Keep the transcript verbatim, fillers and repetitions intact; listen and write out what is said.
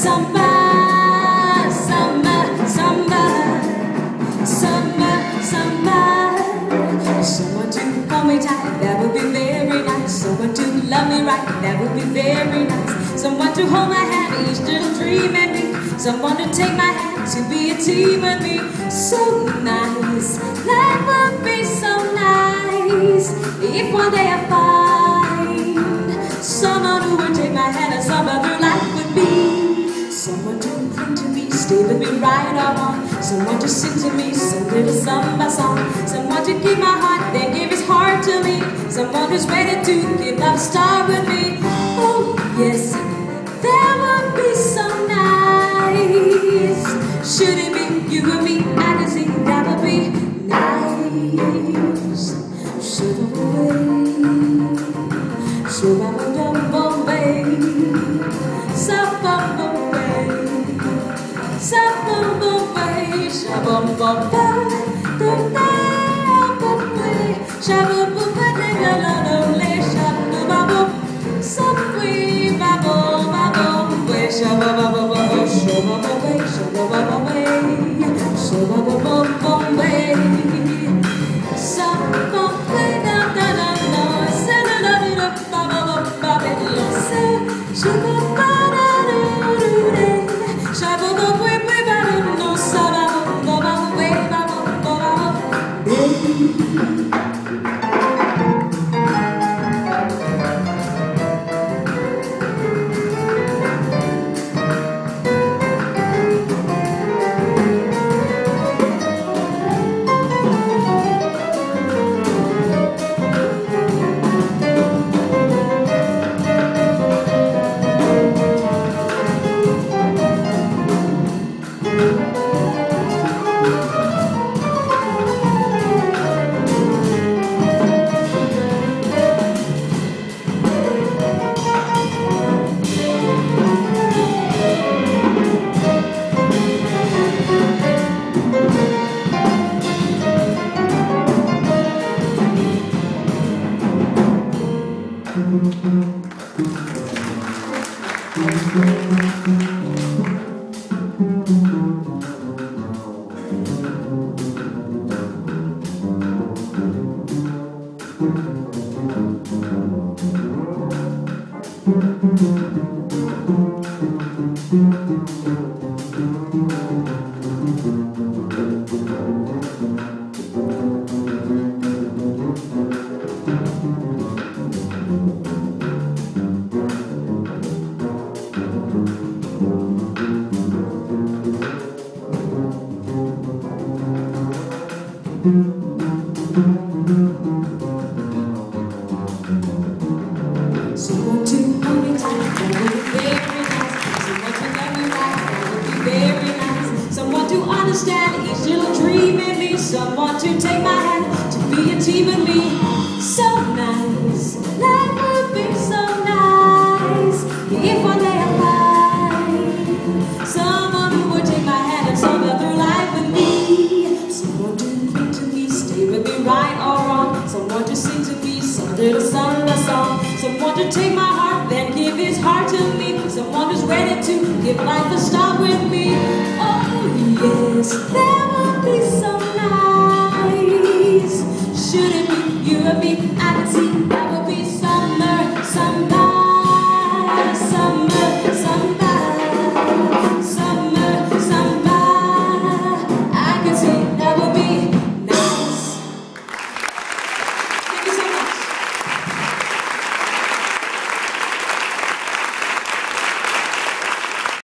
Samba, samba, samba, samba, samba. Someone to hold me tight, that would be very nice. Someone to love me right, that would be very nice. Someone to hold my hand, each little dream in me. Someone to take my hand, to be a team with me. So nice, that would be so nice. If one day I find someone who would take my hand and samba through life with me. Someone to cling to me, stay with me right or wrong. Someone to sing to me some little samba song. Someone to keep my heart, then give his heart to me. Someone who's ready to give love a star with me. Oh yes, that would be so nice. Should it be you and me, I can see that would be nice. Should it be, should I be done, Bombay? South Bombay, South Bombay, Shabam Bombay, the night Bombay, Shabam Bombay, la la la la, Shabam Bombay, Subway, Babo, Babo, Way, Shabam Bombay, Shabam Bombay, Shabam Bombay, Shabam Bombay, Shabam Bombay, da da da da, sa da da da, Baba Baba, sa Shabam. Someone to hold me tight, that would be very nice. Someone to love me right, that would be very nice. Someone to understand each little dream in me. Someone to take my hand, to be a team with me. So nice, that would be so nice. If one day I find someone who would take my hand and samba through life with me. Someone to cling to me, stay with me right or wrong. Someone to sing to me some little samba song. Someone to take my heart, then give his heart to me. Someone who's ready to give life a start with me. Oh yes, that would be so nice. Should it be you and me, I can see